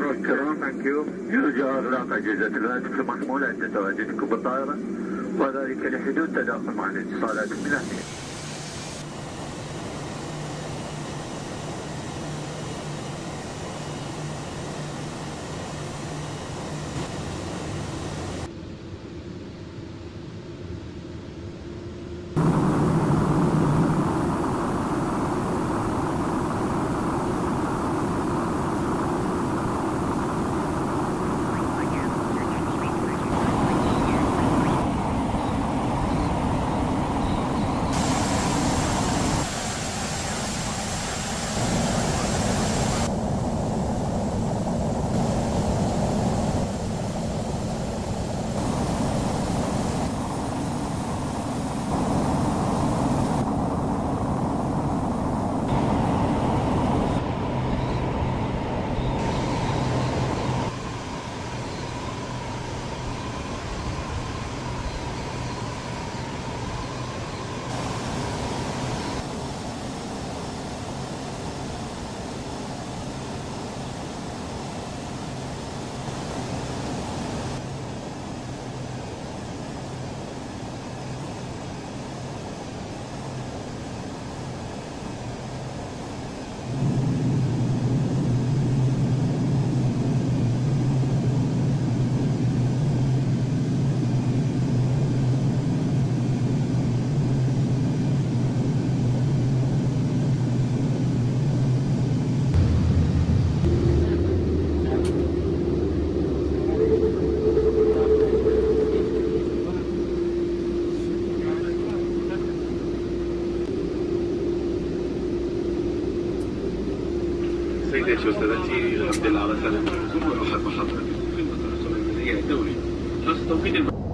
المرور الكرام، يرجى إغلاق أجهزة الهاتف المحمول عند تواجدكم بالطائرة، وذلك لحدود تداخل مع الاتصالات الملاحية. سيداتي وسادتي، الحمد لله على سلامة الوصول، ومرحبا بحضراتكم في المطار السعودي الدولي. خاصة توقيت